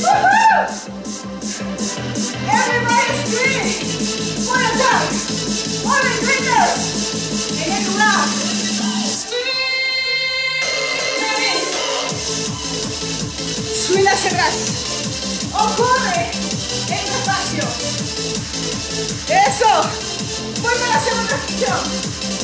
Everybody scream! One attack! One greatness! En el lugar. Swing hacia atrás. O corre en despacio. Eso. Vuelve a la segunda posición.